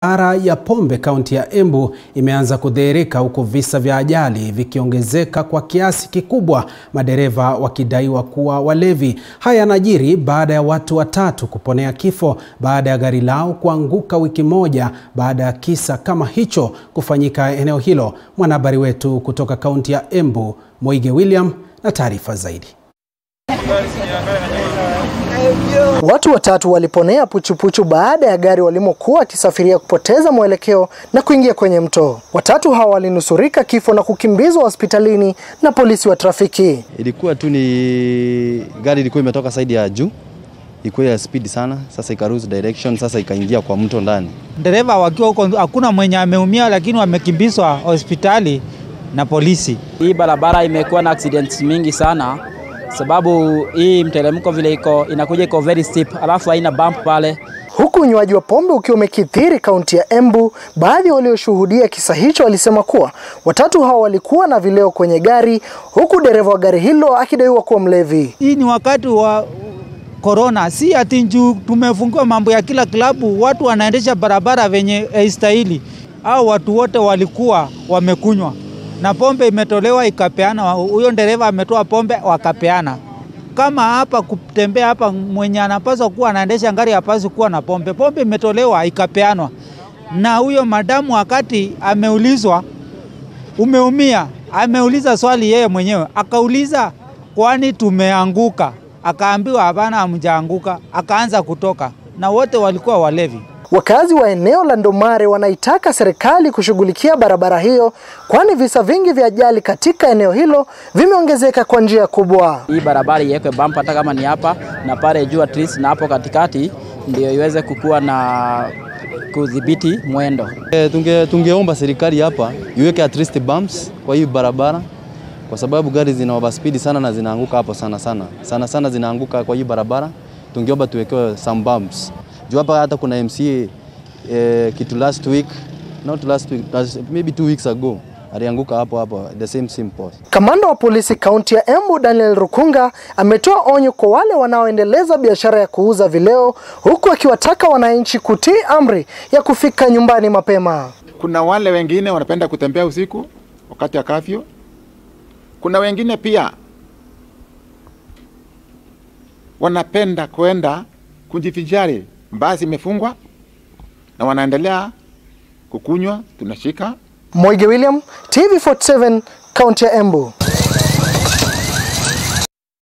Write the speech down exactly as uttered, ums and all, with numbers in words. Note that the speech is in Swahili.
Biashara ya pombe kaunti ya Embu imeanza kudhihirika huku visa vya ajali vikiongezeka kwa kiasi kikubwa, madereva wakidaiwa kuwa walevi. Haya yanajiri baada ya watu watatu kuponea kifo baada ya gari lao kuanguka wiki moja baada ya kisa kama hicho kufanyika eneo hilo. Mwanahabari wetu kutoka kaunti ya Embu, Moige William, na taarifa zaidi. Watu watatu waliponea puchupuchu baada ya gari walimokuwa wakisafiria kupoteza mwelekeo na kuingia kwenye mto. Watatu hawa walinusurika kifo na kukimbizwa hospitalini na polisi wa trafiki. Ilikuwa tu ni gari ilikuwa imetoka side ya juu, ilikuwa ya speed sana, sasa ikaruse direction, sasa ikaingia kwa mto ndani. Dereva wakiwa huko hakuna mwenye ameumia, lakini wamekimbizwa hospitali na polisi. Hii barabara imekuwa na accidents mingi sana, sababu hii mteremko vile iko inakuja iko very steep, alafu haina bump pale. Huku unywaji wa pombe ukiwa umekithiri kaunti ya Embu, baadhi walioshuhudia kisa hicho walisema kuwa watatu hao walikuwa na vileo kwenye gari, huku dereva wa gari hilo akidaiwa kuwa mlevi. Hii ni wakati wa corona, si ati njoo tumefungua mambo ya kila klabu, watu wanaendesha barabara venye haistahili. Hao watu wote walikuwa wamekunywa na pombe imetolewa ikapeana, huyo dereva ametoa pombe wakapeana. Kama hapa kutembea hapa mwenye anapaswa kuwa anaendesha gari hapaswi kuwa na pombe. Pombe imetolewa ikapeanwa. Na huyo madamu wakati ameulizwa umeumia, ameuliza swali yeye mwenyewe. Akauliza kwani tumeanguka? Akaambiwa hapana hamjaanguka, akaanza kutoka. Na wote walikuwa walevi. Wakazi wa eneo la Ndomare wanaitaka serikali kushughulikia barabara hiyo, kwani visa vingi vya ajali katika eneo hilo vimeongezeka kwa njia kubwa. Hii barabara iwekwe bump hata kama ni hapa na pale juu at least na hapo katikati ndio iweze kukua na kudhibiti mwendo. E, tunge tungeomba serikali hapa iweke at least bumps kwa hii barabara, kwa sababu gari zina overspeed sana na zinaanguka hapo sana sana. Sana sana zinaanguka kwa hii barabara. Tungeomba tuwekewe some bumps. Juu hapa hata kuna M C A eh, kitu last week, not last week, last, maybe two weeks ago, alianguka hapo hapo, the same same post. Kamanda wa polisi kaunti ya Embu Daniel Rukunga ametoa onyo kwa wale wanaoendeleza biashara ya kuuza vileo, huku akiwataka wananchi kutii amri ya kufika nyumbani mapema. Kuna wale wengine wanapenda kutembea usiku wakati wa curfew. Kuna wengine pia wanapenda kwenda kujivinjari, basi imefungwa na wanaendelea kukunywa, tunashika. Moige William, T V forty-seven, kaunti ya Embu.